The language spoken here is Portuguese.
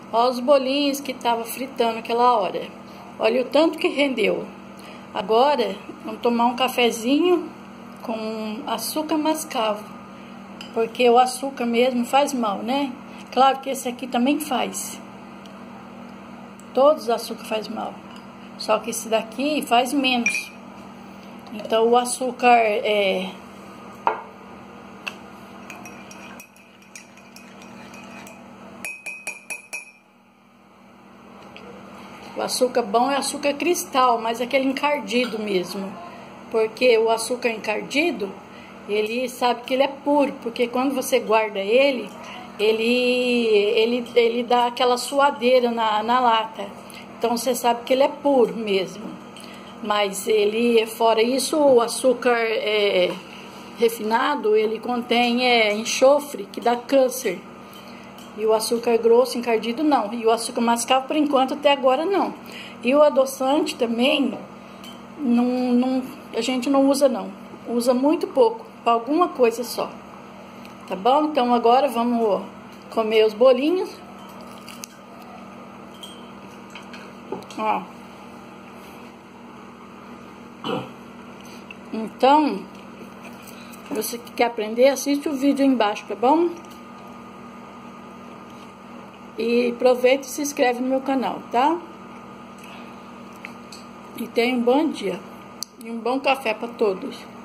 Olha os bolinhos que tava fritando aquela hora. Olha o tanto que rendeu. Agora, vamos tomar um cafezinho com açúcar mascavo. Porque o açúcar mesmo faz mal, né? Claro que esse aqui também faz. Todos os açúcar faz mal. Só que esse daqui faz menos. Então o açúcar o açúcar bom é açúcar cristal, mas aquele encardido mesmo. Porque o açúcar encardido, ele sabe que ele é puro, porque quando você guarda ele dá aquela suadeira na lata. Então você sabe que ele é puro mesmo. Mas ele, fora isso, o açúcar refinado, ele contém enxofre, que dá câncer. E o açúcar grosso, encardido, não. E o açúcar mascavo, por enquanto, até agora, não. E o adoçante também, a gente não usa, não. Usa muito pouco, para alguma coisa só. Tá bom? Então, agora vamos comer os bolinhos. Ó. Então, você que quer aprender, assiste o vídeo aí embaixo, tá bom? E aproveita e se inscreve no meu canal, tá? E tenha um bom dia e um bom café para todos.